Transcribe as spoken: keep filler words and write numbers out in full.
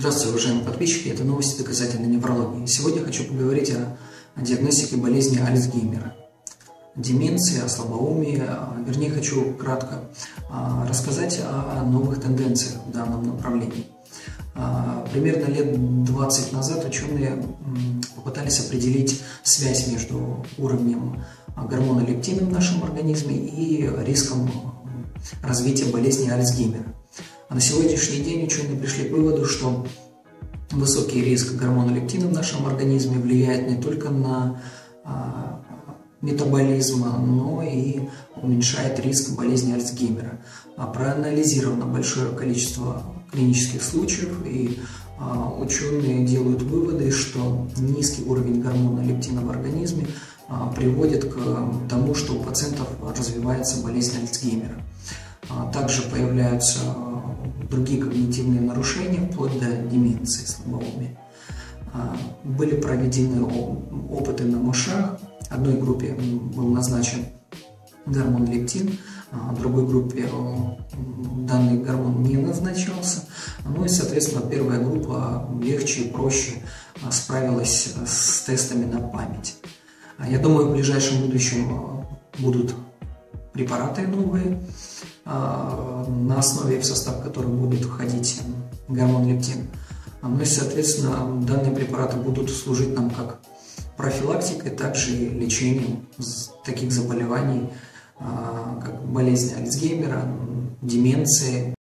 Здравствуйте, уважаемые подписчики, это новости доказательной неврологии. Сегодня хочу поговорить о, о диагностике болезни Альцгеймера, деменции, о слабоумии. Вернее, хочу кратко а, рассказать о новых тенденциях в данном направлении. А, примерно лет двадцать назад ученые м, попытались определить связь между уровнем гормона лептина в нашем организме и риском развития болезни Альцгеймера. А на сегодняшний день ученые пришли к выводу, что высокий риск гормона лептина в нашем организме влияет не только на а, метаболизм, но и уменьшает риск болезни Альцгеймера. А проанализировано большое количество клинических случаев, и а, ученые делают выводы, что низкий уровень гормона лептина в организме а, приводит к тому, что у пациентов развивается болезнь Альцгеймера. А, также появляются другие когнитивные нарушения, вплоть до деменции, слабоумия. Были проведены опыты на мышах. Одной группе был назначен гормон лептин, а другой группе данный гормон не назначался. Ну и, соответственно, первая группа легче и проще справилась с тестами на память. Я думаю, в ближайшем будущем будут препараты новые, на основе, в состав которых будет входить гормон лептин. Ну и, соответственно, данные препараты будут служить нам как профилактикой, также и лечением таких заболеваний, как болезнь Альцгеймера, деменции.